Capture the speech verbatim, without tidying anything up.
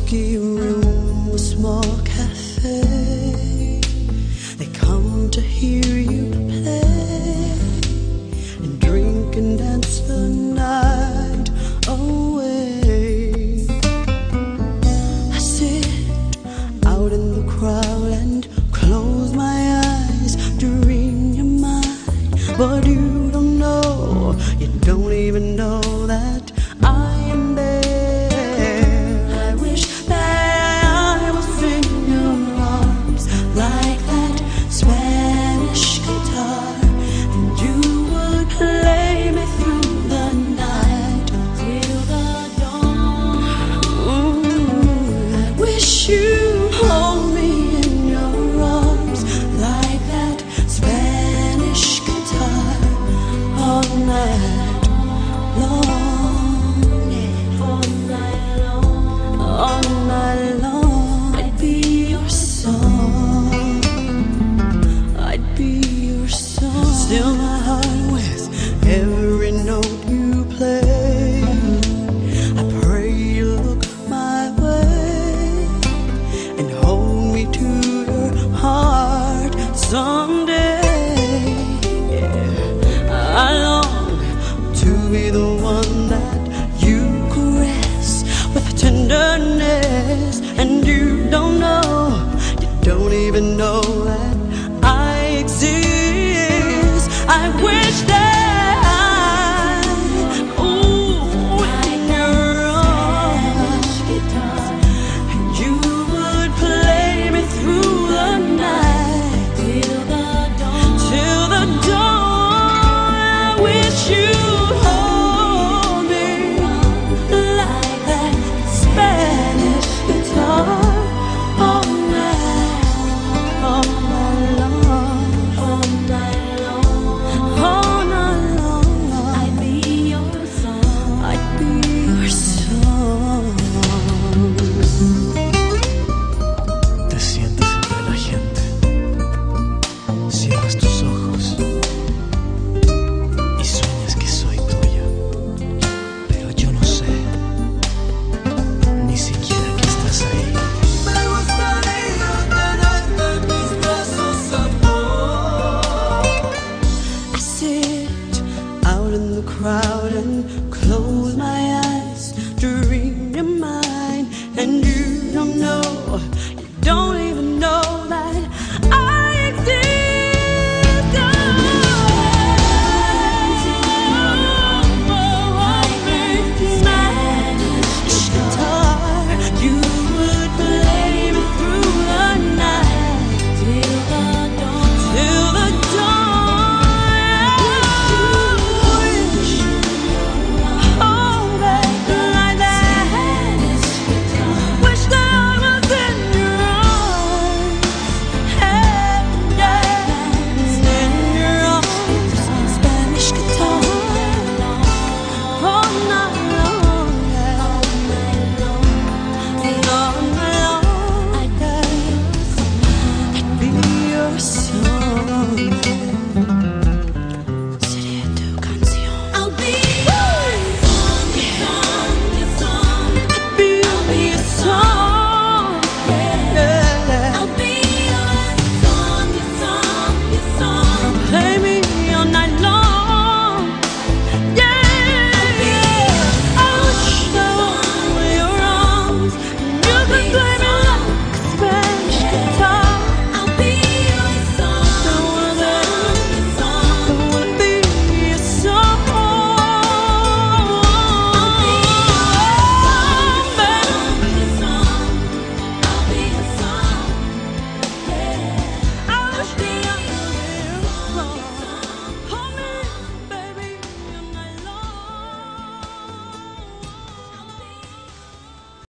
smoky room, a small cafe. They come to hear you play and drink and dance the night away. I sit out in the crowd and close my eyes to read your mind, but you don't know, you don't even know that I am there. I wish that I was in your arms like that Spanish guitar, and you would play me through the night till the dawn. Ooh, I wish you'd hold me in your arms like that Spanish guitar all night long. All night long, I'd be your song, I'd be your song. Still my heart with every note you play. I pray you look my way and hold me to your heart someday. Yeah, I long to be the one that you caress with tenderness, and you don't know, you don't even know that I exist. I wish that I, ooh, in your arms, and you would play me through the night till the dawn, till the dawn. I wish you'd hold me like that Spanish guitar all night, all night long, all night long, all night long. I'd be your song, I'd be your song. Te sientes entre la gente, cierras tus ojos y sueñas que soy tuya, pero yo no sé ni siquiera que estás ahí. Me gustaría tenerte en mis brazos, amor. I sit out in the crowd and close my eyes to read your mind, and you don't know,